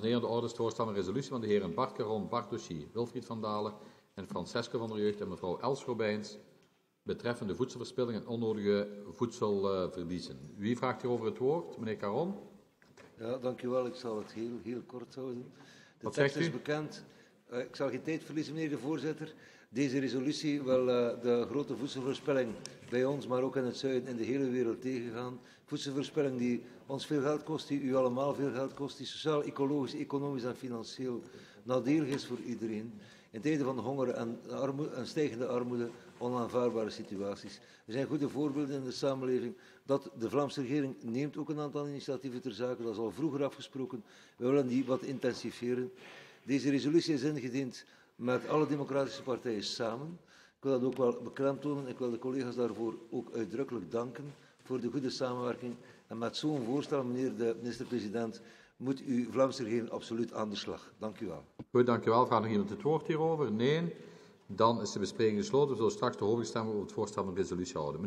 en heren, de orde is het voorstel van resolutie van de heren Bart Caron, Bart Douchy, Wilfried van Dalen en Francesco van der Jeugd en mevrouw Els Robijns betreffende voedselverspilling en onnodige voedselverliezen. Wie vraagt hierover het woord? Meneer Caron. Ja, dank u wel. Ik zal het heel kort houden. De Wat tekst zegt u? is bekend. Ik zal geen tijd verliezen, meneer de voorzitter. Deze resolutie wil de grote voedselverspilling bij ons, maar ook in het zuiden, in de hele wereld tegengaan. Voedselverspilling die ons veel geld kost, die u allemaal veel geld kost, die sociaal, ecologisch, economisch en financieel nadelig is voor iedereen. In tijden van honger en stijgende armoede, onaanvaardbare situaties. Er zijn goede voorbeelden in de samenleving dat de Vlaamse regering neemt ook een aantal initiatieven ter zake. Dat is al vroeger afgesproken. We willen die wat intensiveren. Deze resolutie is ingediend met alle democratische partijen samen. Ik wil dat ook wel beklemtonen. Ik wil de collega's daarvoor ook uitdrukkelijk danken voor de goede samenwerking. En met zo'n voorstel, meneer de minister-president, moet uw Vlaamse regering absoluut aan de slag. Dank u wel. Goed, dank u wel. Vraagt nog iemand het woord hierover? Nee. Dan is de bespreking gesloten. We zullen straks de hoofdstemming over het voorstel van resolutie houden.